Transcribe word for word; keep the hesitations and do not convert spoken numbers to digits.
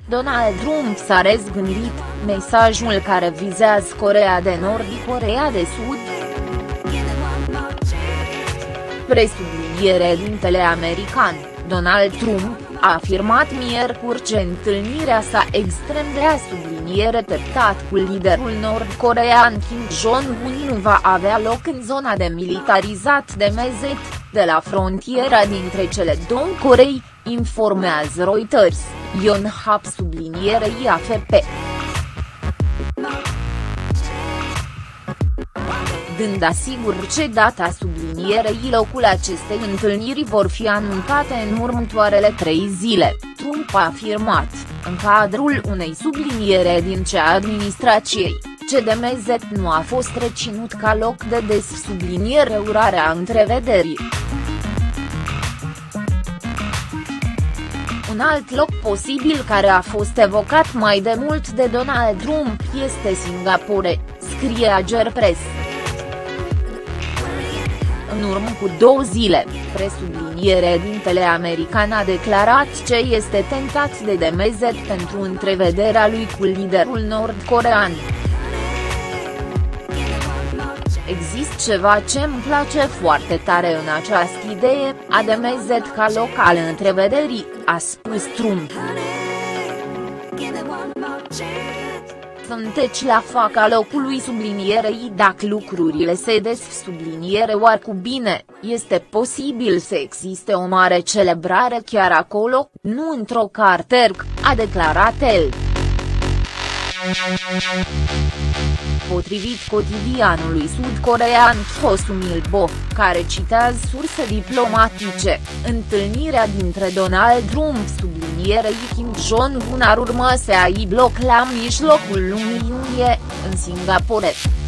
Donald Trump s-a răzgândit, mesajul care vizează Coreea de Nord și Coreea de Sud. Presubliniere american, Donald Trump, a afirmat miercuri că întâlnirea sa extrem de a subliniere treptat cu liderul nord-coreean Kim Jong-un nu va avea loc în zona demilitarizat de Mezet, de la frontiera dintre cele două Corei, informează Reuters, Yonhap sublinierei A F P. Dând asigur ce data sublinierei locul acestei întâlniri vor fi anunțate în următoarele trei zile, Trump a afirmat, în cadrul unei subliniere din cea administrației, ce de Mezet nu a fost reținut ca loc de desubliniere urarea întrevederii. Un alt loc posibil care a fost evocat mai de mult de Donald Trump este Singapore, scrie Ager Press. În urmă cu două zile, presubliniere dintele american a declarat ce este tentat de de Mezet pentru întrevederea lui cu liderul nord-coreean. Există ceva ce îmi place foarte tare în această idee, a de Mezet ca loc al întrevederii, a spus Trump. Sunteți la fața locului sublinierei dacă lucrurile se des subliniere oarcu bine, este posibil să existe o mare celebrare chiar acolo, nu într-o carterg, a declarat el. Potrivit cotidianului sud-coreean Hosumilbo, care citează surse diplomatice, întâlnirea dintre Donald Trump sublinierei Kim Jong-un ar urma să aibă loc la mijlocul lunii iunie, în Singapore.